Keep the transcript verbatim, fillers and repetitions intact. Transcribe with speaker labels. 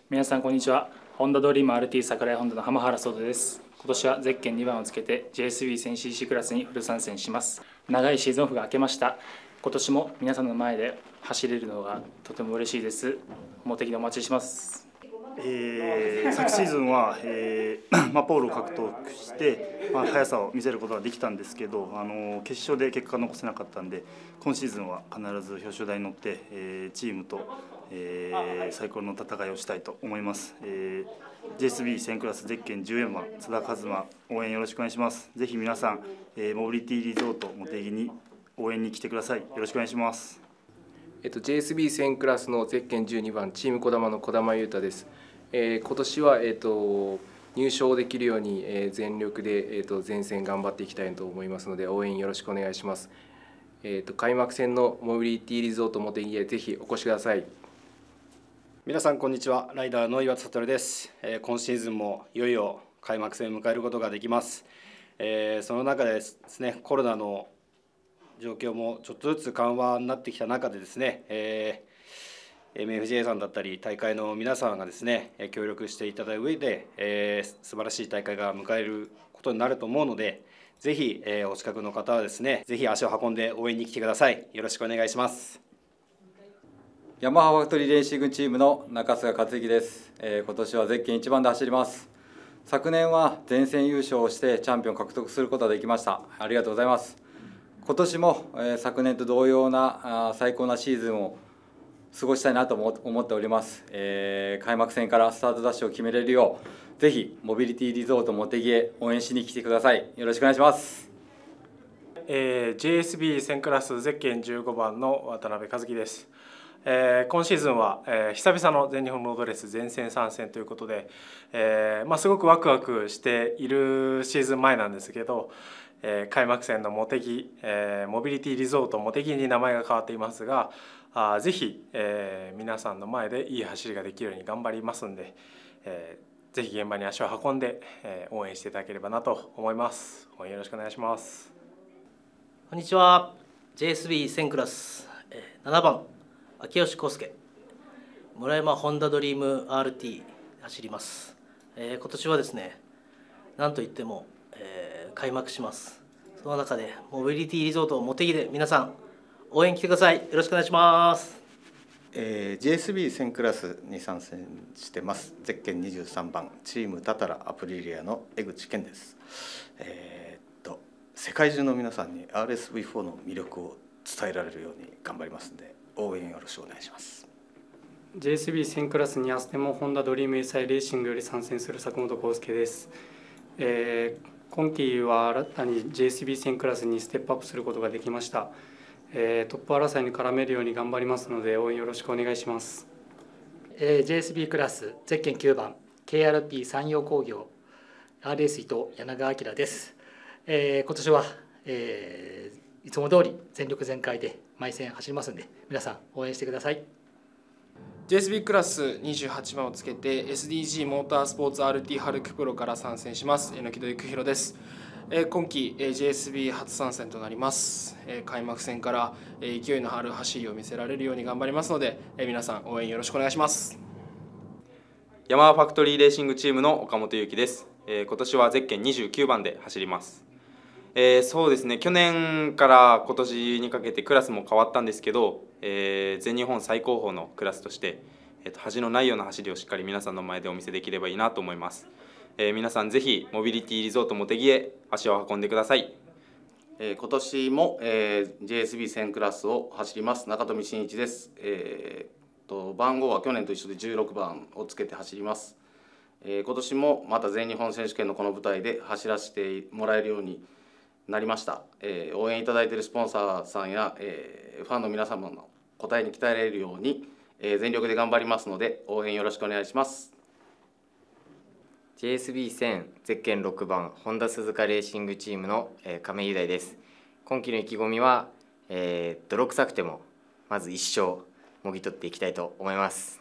Speaker 1: 皆さんこんにちは。ホンダドリーム アールティー 桜井ホンダの浜原壮太です。今年はゼッケンにばんをつけて ジェイエスビーせんシーシー クラスにフル参戦します。長いシーズンオフが明けました。今年も皆さんの前で走れるのがとても嬉しいです。茂木でお待ちします。
Speaker 2: えー、昨シーズンは、えーまあ、ポールを獲得して、まあ、速さを見せることができたんですけど、あの決勝で結果が残せなかったんで、今シーズンは必ず表彰台に乗って、えー、チームと、えー、最高の戦いをしたいと思います。えー、ジェイエスビーせん クラスゼッケンじゅうよんばん津田一馬、応援よろしくお願いします。ぜひ皆さん、えー、モビリティリゾート茂木に応援に来てください。よろしくお願いします。
Speaker 3: えっと、ジェイエスビーせん クラスのゼッケンじゅうにばんチーム児玉の児玉優太です。えー、今年は、えっと、入賞できるように、えー、全力で、えっと、前線頑張っていきたいと思いますので応援よろしくお願いします。えっと、開幕戦のモビリティリゾート茂木へぜひお越しください。
Speaker 4: 皆さんこんにちは。ライダーの岩田悟です。えー、今シーズンもいよいよ開幕戦を迎えることができます。えー、その中でですね、コロナの状況もちょっとずつ緩和になってきた中でですね、えー、エムエフジェー さんだったり大会の皆さんがですね協力していただいた上で、えー、素晴らしい大会が迎えることになると思うので、ぜひ、えー、お近くの方はですねぜひ足を運んで応援に来てください。よろしくお願いします。
Speaker 5: ヤマハファクトリーレーシングチームの中須賀克之です。えー、今年はゼッケンいちばんで走ります。昨年は全戦優勝をしてチャンピオンを獲得することができました。ありがとうございます。今年も、えー、昨年と同様なあ最高なシーズンを過ごしたいなと思っております。えー、開幕戦からスタートダッシュを決めれるよう、ぜひモビリティリゾート茂木へ応援しに来てください。よろしくお願いします。
Speaker 6: えー、ジェイエスビーせん クラスゼッケンじゅうごばんの渡辺和樹です。えー、今シーズンは、えー、久々の全日本ロードレース全戦参戦ということで、えーまあ、すごくワクワクしているシーズン前なんですけど、えー、開幕戦の茂木、えー、モビリティリゾート茂木に名前が変わっていますが、あぜひ、えー、皆さんの前でいい走りができるように頑張りますんで、えー、ぜひ現場に足を運んで、えー、応援していただければなと思います。応援よろしくお願いします。
Speaker 7: こんにちは。 ジェイエスビーせん クラスななばん秋吉康介、村山ホンダドリーム アールティー 走ります。えー、今年はですねなんといっても、えー、開幕します。その中でモビリティリゾート茂木で皆さん応援来てください。よろしくお願いします。
Speaker 8: えー、ジェイエスビーせん クラスに参戦してます。ゼッケンにじゅうさんばんチームタタラアプリリアの江口健です。えー、っと世界中の皆さんに アールエスブイフォー の魅力を伝えられるように頑張りますので応援よろしくお願いします。
Speaker 1: ジェイエスビーせん クラスに合わせてもホンダドリームエスアイレーシングより参戦する坂本康介です。えー、今季は新たに ジェイエスビーせん クラスにステップアップすることができました。えー、トップ争いに絡めるように頑張りますので応援よろしくお願いします。
Speaker 9: えー、ジェイエスビー クラスゼッケンきゅうばん ケーアールピー 山陽工業 アールエス 伊藤柳川明です。えー、今年は、えー、いつも通り全力全開で毎戦走りますので皆さん応援してください。
Speaker 10: ジェイエスビー クラスにじゅうはちばんをつけて エスディージー モータースポーツ アールティー ハルクプロから参戦します榎木戸幸宏です。今季 ジェイエスビー 初参戦となります。開幕戦から勢いのある走りを見せられるように頑張りますので皆さん応援よろしくお願いします。
Speaker 11: ヤマハファクトリーレーシングチームの岡本裕樹です。今年はゼッケンにじゅうきゅうばんで走ります。えー、そうですね、去年から今年にかけてクラスも変わったんですけど、えー、全日本最高峰のクラスとして、えー、と恥のないような走りをしっかり皆さんの前でお見せできればいいなと思います。えー、皆さんぜひモビリティリゾート茂木へ足を運んでください。
Speaker 12: えー、今年も、えー、ジェイエスビーせん クラスを走ります中富真一です。えー、と番号は去年と一緒でじゅうろくばんをつけて走ります。えー、今年もまた全日本選手権のこの舞台で走らせてもらえるようになりました。えー、応援いただいているスポンサーさんや、えー、ファンの皆様の答えに期待られるように、えー、全力で頑張りますので応援よろしくお願いします。
Speaker 13: ジェイエスビーせん ゼッケンろくばんホンダ鈴鹿レーシングチームの、えー、亀井雄大です。今季の意気込みは、えー、泥臭くてもまず一勝もぎ取っていきたいと思います。